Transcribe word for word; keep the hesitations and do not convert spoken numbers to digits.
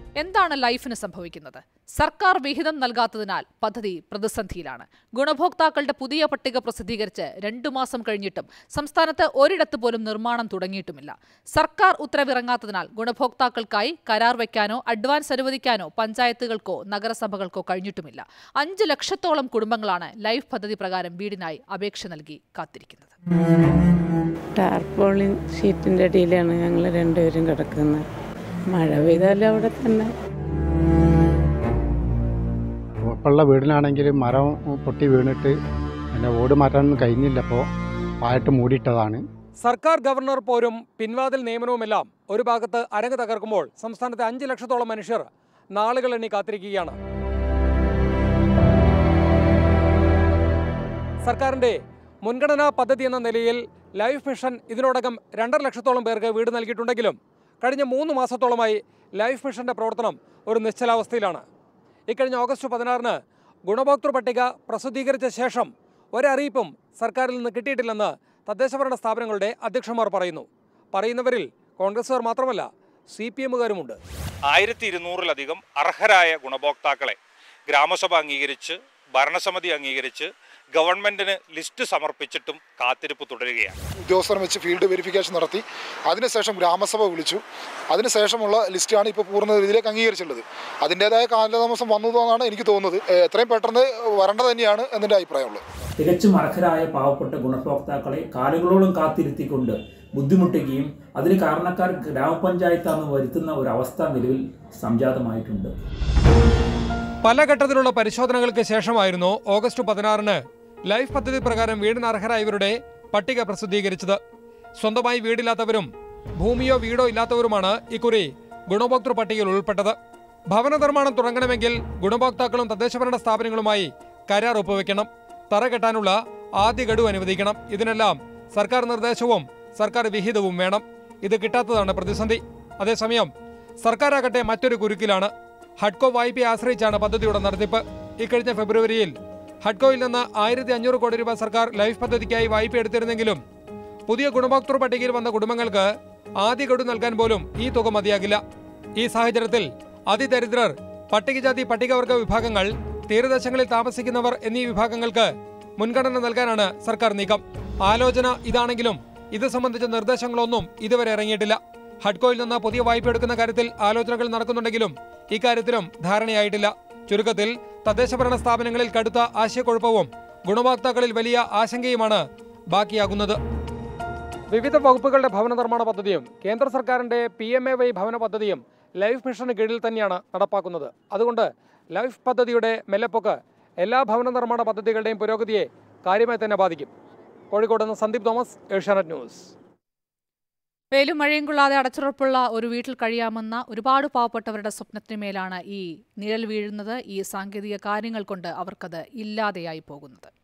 എന്താണ് ലൈഫിന് സംഭവിക്കുന്നത്? സർക്കാർ വിഹിതം നൽകാത്തതിനാൽ പദ്ധതി പ്രതിസന്ധിയിലാണ്. ഗുണഭോക്താക്കളുടെ പുതിയ പട്ടിക പ്രസിദ്ധീകരിച്ച് രണ്ടു മാസം കഴിഞ്ഞിട്ടും സംസ്ഥാനത്ത് ഒരിടത്ത് പോലും നിർമ്മാണം തുടങ്ങിയിട്ടുമില്ല. സർക്കാർ ഉത്തരവിറങ്ങാത്തതിനാൽ ഗുണഭോക്താക്കൾക്കായി കരാർ വയ്ക്കാനോ അഡ്വാൻസ് അനുവദിക്കാനോ പഞ്ചായത്തുകൾക്കോ നഗരസഭകൾക്കോ കഴിഞ്ഞിട്ടുമില്ല. അഞ്ചു ലക്ഷത്തോളം കുടുംബങ്ങളാണ് ലൈഫ് പദ്ധതി പ്രകാരം വീടിനായി അപേക്ഷ നൽകി കാത്തിരിക്കുന്നത്. ടാർപോളിൻ ഷീറ്റിന്റെ അടിയിലാണ് ഞങ്ങൾ രണ്ടുപേരും കിടക്കുന്നത്. മഴ പെയ്താലും അവിടെ തന്നെ. ഉറപ്പുള്ള വീടിനാണെങ്കിൽ മരം പൊട്ടി വീണിട്ട് പിന്നെ ഓട് മാറ്റാനൊന്നും കഴിഞ്ഞില്ല. അപ്പോൾ പായിട്ട് മൂടിയിട്ടതാണ്. സർക്കാർ ഗവർണർ പോരും പിൻവാതിൽ നിയമനവുമെല്ലാം ഒരു ഭാഗത്ത് അരങ്ങ് തകർക്കുമ്പോൾ സംസ്ഥാനത്തെ അഞ്ച് ലക്ഷത്തോളം മനുഷ്യർ നാളുകൾ എണ്ണി കാത്തിരിക്കുകയാണ്. സർക്കാരിന്റെ മുൻഗണനാ പദ്ധതി എന്ന നിലയിൽ ലൈഫ് മിഷൻ ഇതിനോടകം രണ്ടര ലക്ഷത്തോളം പേർക്ക് വീട് നൽകിയിട്ടുണ്ടെങ്കിലും കഴിഞ്ഞ മൂന്ന് മാസത്തോളമായി ലൈഫ് മിഷന്റെ പ്രവർത്തനം ഒരു നിശ്ചലാവസ്ഥയിലാണ്. ഇക്കഴിഞ്ഞ ഓഗസ്റ്റ് പതിനാറിന് ഗുണഭോക്തൃ പട്ടിക പ്രസിദ്ധീകരിച്ച ശേഷം ഒരറിയിപ്പും സർക്കാരിൽ നിന്ന് കിട്ടിയിട്ടില്ലെന്ന് തദ്ദേശഭരണ സ്ഥാപനങ്ങളുടെ അധ്യക്ഷന്മാർ പറയുന്നു. പറയുന്നവരിൽ കോൺഗ്രസുകാർ മാത്രമല്ല, സി പി എമ്മുകാരുമുണ്ട്. ആയിരത്തി ഇരുന്നൂറിലധികം അർഹരായ ഗുണഭോക്താക്കളെ ഗ്രാമസഭ അംഗീകരിച്ച് ഭരണസമിതി അംഗീകരിച്ച് ഗവൺമെന്റിന് ലിസ്റ്റ് സമർപ്പിച്ചിട്ടും കാത്തിരിപ്പ് തുടരുകയാണ്. ഉദ്യോഗസ്ഥരെ വെച്ച് ഫീൽഡ് വെരിഫിക്കേഷൻ നടത്തി അതിനുശേഷം ഗ്രാമസഭ വിളിച്ചു. അതിനുശേഷമുള്ള ലിസ്റ്റാണ് ഇപ്പോൾ പൂർണ്ണ രീതിയിലേക്ക് അംഗീകരിച്ചുള്ളത്. അതിൻ്റെതായ കാലതാമസം വന്നതെന്നാണ് എനിക്ക് തോന്നുന്നത്. എത്രയും പെട്ടെന്ന് വരേണ്ടത് തന്നെയാണ് എൻ്റെ അഭിപ്രായമുള്ളത്. തികച്ചും അർഹരായ പാവപ്പെട്ട ഗുണഭോക്താക്കളെ കാലുകളോളം കാത്തിരുത്തിക്കൊണ്ട് ബുദ്ധിമുട്ടുകയും അതിന് കാരണക്കാർ ഗ്രാമപഞ്ചായത്താണെന്ന് വരുത്തുന്ന ഒരവസ്ഥ നിലവിൽ സംജാതമായിട്ടുണ്ട്. പല ഘട്ടത്തിലുള്ള പരിശോധനകൾക്ക് ശേഷമായിരുന്നു ഓഗസ്റ്റ് പതിനാറിന് ലൈഫ് പദ്ധതി പ്രകാരം വീടിന് അർഹരായവരുടെ പട്ടിക പ്രസിദ്ധീകരിച്ചത്. സ്വന്തമായി വീടില്ലാത്തവരും ഭൂമിയോ വീടോ ഇല്ലാത്തവരുമാണ് ഇക്കുറി ഗുണഭോക്തൃ പട്ടികയിൽ ഉൾപ്പെട്ടത്. ഭവന നിർമ്മാണം തുടങ്ങണമെങ്കിൽ ഗുണഭോക്താക്കളും തദ്ദേശഭരണ സ്ഥാപനങ്ങളുമായി കരാർ ഒപ്പുവെക്കണം. തറ കെട്ടാനുള്ള ആദ്യ ഗഡു അനുവദിക്കണം. ഇതിനെല്ലാം സർക്കാർ നിർദ്ദേശവും സർക്കാർ വിഹിതവും വേണം. ഇത് കിട്ടാത്തതാണ് പ്രതിസന്ധി. അതേസമയം സർക്കാരാകട്ടെ മറ്റൊരു കുരുക്കിലാണ്. ഹഡ്കോ വായ്പയെ ആശ്രയിച്ചാണ് പദ്ധതിയുടെ നടത്തിപ്പ്. ഇക്കഴിഞ്ഞ ഫെബ്രുവരിയിൽ ഹഡ്കോയിൽ നിന്ന് ആയിരത്തി അഞ്ഞൂറ് കോടി രൂപ സർക്കാർ ലൈഫ് പദ്ധതിക്കായി വായ്പ എടുത്തിരുന്നെങ്കിലും പുതിയ ഗുണഭോക്തൃ പട്ടികയിൽ വന്ന കുടുംബങ്ങൾക്ക് ആദ്യ ഗഡു നൽകാൻ പോലും ഈ തുക മതിയാകില്ല. ഈ സാഹചര്യത്തിൽ അതിദരിദ്രർ, പട്ടികജാതി പട്ടികവർഗ വിഭാഗങ്ങൾ, തീരദേശങ്ങളിൽ താമസിക്കുന്നവർ എന്നീ വിഭാഗങ്ങൾക്ക് മുൻഗണന നൽകാനാണ് സർക്കാർ നീക്കം. ആലോചന ഇതാണെങ്കിലും ഇത് സംബന്ധിച്ച നിർദ്ദേശങ്ങളൊന്നും ഇതുവരെ ഇറങ്ങിയിട്ടില്ല. ഹഡ്കോയിൽ നിന്ന് പുതിയ വായ്പ എടുക്കുന്ന കാര്യത്തിൽ ആലോചനകൾ നടക്കുന്നുണ്ടെങ്കിലും ഇക്കാര്യത്തിലും ധാരണയായിട്ടില്ല. ചുരുക്കത്തിൽ തദ്ദേശഭരണ സ്ഥാപനങ്ങളിൽ കടുത്ത ആശയക്കുഴപ്പവും ഗുണഭോക്താക്കളിൽ വലിയ ആശങ്കയുമാണ് ബാക്കിയാകുന്നത്. വിവിധ വകുപ്പുകളുടെ ഭവന നിർമ്മാണ പദ്ധതിയും കേന്ദ്ര സർക്കാരിന്റെ പി എം എ വൈ ഭവന പദ്ധതിയും ലൈഫ് മിഷന് കീഴിൽ തന്നെയാണ് നടപ്പാക്കുന്നത്. അതുകൊണ്ട് ലൈഫ് പദ്ധതിയുടെ മെല്ലെപ്പൊക്ക് എല്ലാ ഭവന നിർമ്മാണ പദ്ധതികളുടെയും പുരോഗതിയെ കാര്യമായി തന്നെ ബാധിക്കും. കോഴിക്കോട് നിന്ന് സന്ദീപ് തോമസ്, ഏഷ്യാനെറ്റ് ന്യൂസ്. വെയിലും മഴയും കൊള്ളാതെ അടച്ചുറപ്പുള്ള ഒരു വീട്ടിൽ കഴിയാമെന്ന ഒരുപാട് പാവപ്പെട്ടവരുടെ സ്വപ്നത്തിന് മേലാണ് ഈ നിഴൽ വീഴുന്നത്. ഈ സാങ്കേതിക കാര്യങ്ങൾ കൊണ്ട് അവർക്കത് ഇല്ലാതെയായി പോകുന്നത്.